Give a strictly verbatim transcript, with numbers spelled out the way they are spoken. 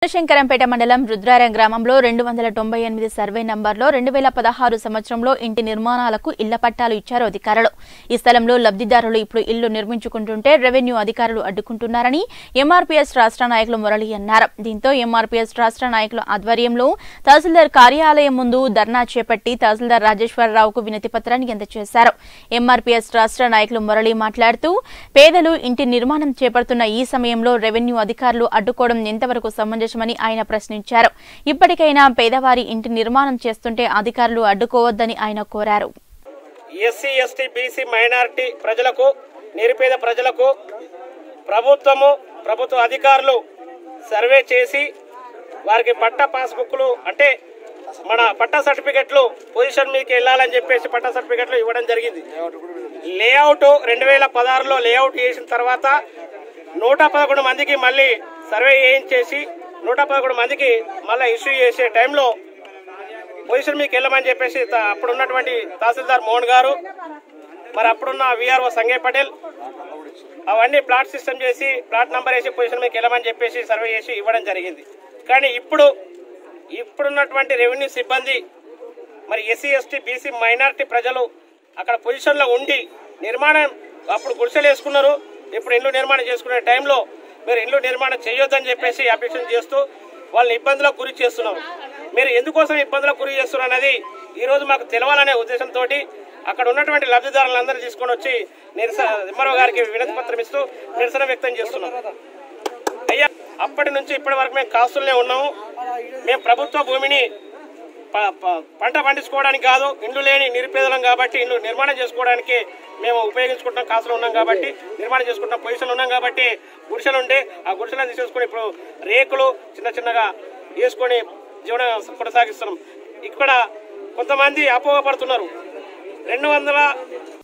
శంకరంపేట మండలం రుద్రారం గ్రామంలో రెండు వందల తొంభై ఎనిమిది సర్వే నంబర్లో రెండు వేల పదహారు సంవత్సరంలో ఇంటి నిర్మాణాలకు ఇళ్ల పట్టాలు ఇచ్చారు అధికారులు. ఈ స్థలంలో లబ్ధిదారులు ఇప్పుడు ఇల్లు నిర్మించుకుంటుంటే రెవెన్యూ అధికారులు అడ్డుకుంటున్నారని ఎంఆర్పీఎస్ రాష్ట్ర నాయకులు మురళి అన్నారు. దీంతో ఎంఆర్పీఎస్ రాష్ట్ర నాయకుల ఆధ్వర్యంలో తహసీల్దార్ కార్యాలయం ముందు ధర్నా చేపట్టి తహసీల్దార్ రాజేశ్వరరావుకు వినతి పత్రాన్ని అందజేశారు. ఎంఆర్పీఎస్ రాష్ట్ర నాయకులు మురళి మాట్లాడుతూ పేదలు ఇంటి నిర్మాణం చేపడుతున్న ఈ సమయంలో రెవెన్యూ అధికారులు అడ్డుకోవడం ఎంతవరకు సమంజసం అని ఆయన ప్రశ్నించారు. ఇప్పటికైనా పేదవారి ఇంటి నిర్మాణం చేస్తుంటే అధికారులు అడ్డుకోవద్దని ఆయన కోరారు. ఎస్సీ ఎస్టీ బీసీ మైనారిటీ ప్రజలకు నిరుపేద ప్రజలకు ప్రభుత్వము ప్రభుత్వ అధికారులు సర్వే చేసి వారికి పట్టా పాస్బుక్లు అంటే మన పట్టా సర్టిఫికెట్లు పొజిషన్ మీదకి వెళ్ళాలని చెప్పేసి పట్టా సర్టిఫికెట్లు ఇవ్వడం జరిగింది. లేఅవుట్ రెండు వేల పదహారులో లేఅవుట్ చేసిన తర్వాత నూట పదకొండు మందికి మళ్ళీ సర్వే చేయించేసి నూట పదకొండు మందికి మళ్ళీ ఇష్యూ చేసే టైంలో పొజిషన్ మీకు వెళ్ళమని చెప్పేసి అప్పుడున్నటువంటి తహసీల్దార్ మోహన్ గారు మరి అప్పుడున్న విఆర్ఓ సంజయ్ పటేల్ అవన్నీ ప్లాట్ సిస్టమ్ చేసి ప్లాట్ నంబర్ వేసి పొజిషన్ మీకు వెళ్ళమని చెప్పేసి సర్వే చేసి ఇవ్వడం జరిగింది. కానీ ఇప్పుడు ఇప్పుడున్నటువంటి రెవెన్యూ సిబ్బంది మరి ఎస్సీ ఎస్టీ బీసీ మైనారిటీ ప్రజలు అక్కడ పొజిషన్లో ఉండి నిర్మాణం అప్పుడు గుడిసెలు వేసుకున్నారు. ఇప్పుడు ఇల్లు నిర్మాణం చేసుకునే టైంలో మీరు ఇల్లు నిర్మాణం చేయొద్దని చెప్పేసి అబ్జెక్షన్ చేస్తూ వాళ్ళని ఇబ్బందులకు గురి చేస్తున్నారు. మీరు ఎందుకోసం ఇబ్బందులకు గురి చేస్తున్నారు అనేది ఈ రోజు మాకు తెలవాలనే ఉద్దేశంతో అక్కడ ఉన్నటువంటి లబ్ధిదారులందరూ తీసుకొని వచ్చి నిరసన ఎంఆర్ఓ గారికి వినతి పత్రం ఇస్తూ నిరసన వ్యక్తం చేస్తున్నాం. అయ్యా అప్పటి నుంచి ఇప్పటి వరకు మేము కాస్తులనే ఉన్నాము. మేము ప్రభుత్వ భూమిని పంట పండించుకోవడానికి కాదు, ఇండ్లు లేని నిరుపేదలం కాబట్టి ఇండ్లు నిర్మాణం చేసుకోవడానికి మేము ఉపయోగించుకుంటాం. కాసులు ఉన్నాం కాబట్టి నిర్మాణం చేసుకుంటాం. పొజిషన్లు ఉన్నాం కాబట్టి గుడిసెలు ఉంటే ఆ గుడిసెలను తీసేసుకుని ఇప్పుడు రేకులు చిన్న చిన్నగా వేసుకొని జీవనం కొనసాగిస్తున్నాం. ఇక్కడ కొంతమంది అపోహపడుతున్నారు. రెండు వందల